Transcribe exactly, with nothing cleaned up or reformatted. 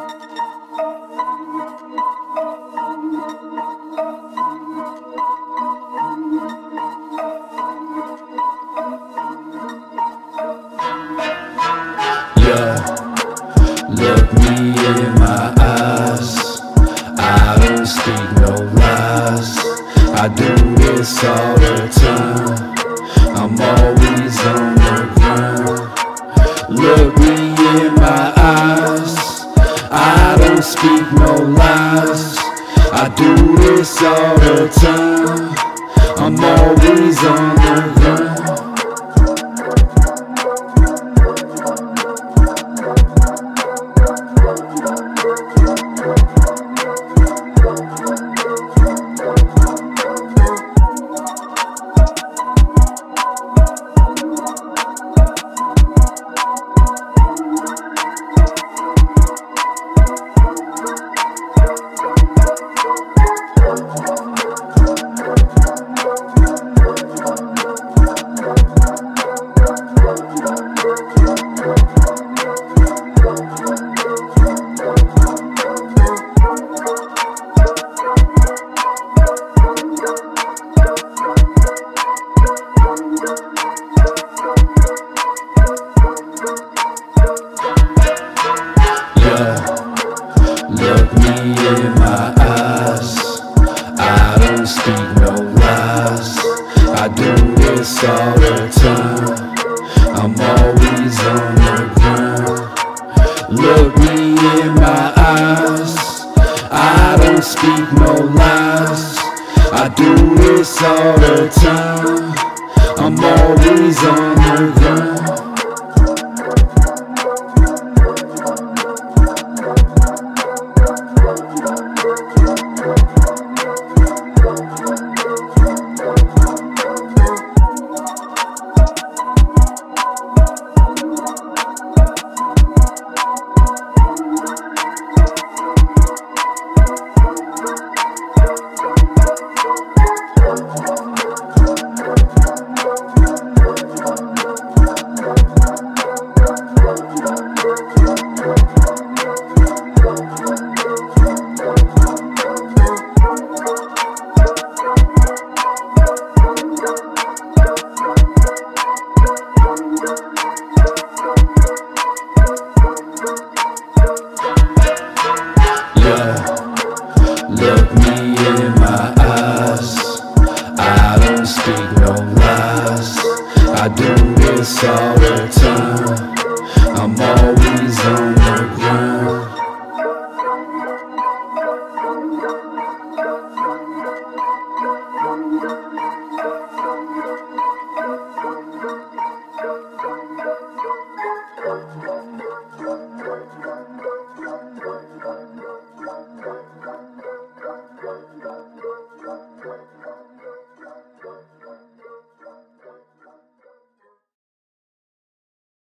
Look me in my eyes, I don't speak no lies. I do this all the time, I'm always on the grind. Look me in my eyes, I don't speak no lies. I do this all the time, I'm always on the grind. Look me in my eyes, I don't speak no lies. I do this all the time, I'm always on the grind. Look me in my eyes, I don't speak no lies. I do this all the time, I'm always on the grind.